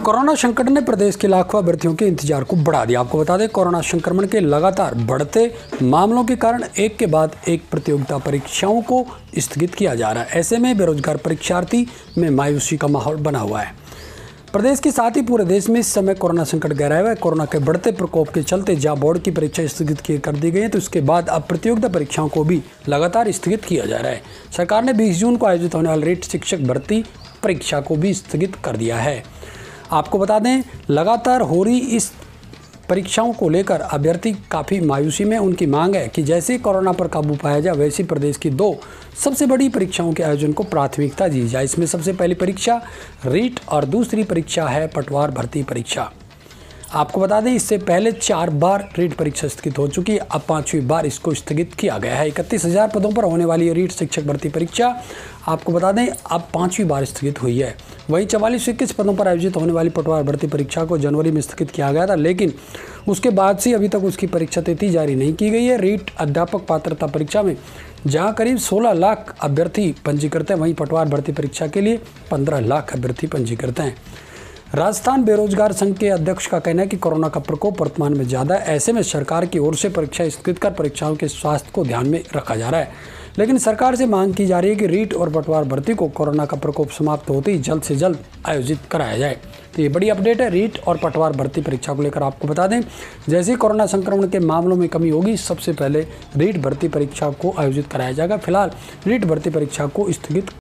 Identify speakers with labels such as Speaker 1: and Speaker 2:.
Speaker 1: Corona संकट ने प्रदेश के लाखों अभ्यर्थियों के इंतजार को बढ़ा दिया। आपको बता दें, कोरोना संक्रमण के लगातार बढ़ते मामलों के कारण एक के बाद एक प्रतियोगिता परीक्षाओं को स्थगित किया जा रहा है। ऐसे में बेरोजगार परीक्षार्थी में मायूसी का माहौल बना हुआ है। प्रदेश के साथ ही पूरे देश में इस समय कोरोना संकट गहराया हुआ है। कोरोना के बढ़ते प्रकोप के चलते जहां बोर्ड की परीक्षा स्थगित कर दी गई है, तो इसके बाद अब प्रतियोगिता परीक्षाओं को भी लगातार स्थगित किया जा रहा है। सरकार ने 20 जून को आयोजित होने वाली रीट शिक्षक भर्ती परीक्षा को भी स्थगित कर दिया है। आपको बता दें, लगातार हो रही इस परीक्षाओं को लेकर अभ्यर्थी काफ़ी मायूसी में। उनकी मांग है कि जैसे कोरोना पर काबू पाया जाए, वैसे प्रदेश की 2 सबसे बड़ी परीक्षाओं के आयोजन को प्राथमिकता दी जाए। इसमें सबसे पहली परीक्षा रीट और दूसरी परीक्षा है पटवार भर्ती परीक्षा। आपको बता दें, इससे पहले 4 बार रीट परीक्षा स्थगित हो चुकी है। अब 5वीं बार इसको स्थगित किया गया है। 31,000 पदों पर होने वाली रीट शिक्षक भर्ती परीक्षा, आपको बता दें, अब 5वीं बार स्थगित हुई है। वहीं 4421 पदों पर आयोजित होने वाली पटवार भर्ती परीक्षा को जनवरी में स्थगित किया गया था, लेकिन उसके बाद से अभी तक उसकी परीक्षा तिथि जारी नहीं की गई है। रीट अध्यापक पात्रता परीक्षा में जहां करीब 16 लाख अभ्यर्थी पंजीकृत हैं, वहीं पटवार भर्ती परीक्षा के लिए 15 लाख अभ्यर्थी पंजीकृत हैं। राजस्थान बेरोजगार संघ के अध्यक्ष का कहना है कि कोरोना का प्रकोप वर्तमान में ज़्यादा है। ऐसे में सरकार की ओर से परीक्षा स्थगित कर परीक्षाओं के स्वास्थ्य को ध्यान में रखा जा रहा है, लेकिन सरकार से मांग की जा रही है कि रीट और पटवार भर्ती को कोरोना का प्रकोप समाप्त होते ही जल्द से जल्द आयोजित कराया जाए। तो ये बड़ी अपडेट है रीट और पटवार भर्ती परीक्षा को लेकर। आपको बता दें, जैसे ही कोरोना संक्रमण के मामलों में कमी होगी, सबसे पहले रीट भर्ती परीक्षा को आयोजित कराया जाएगा। फिलहाल रीट भर्ती परीक्षा को स्थगित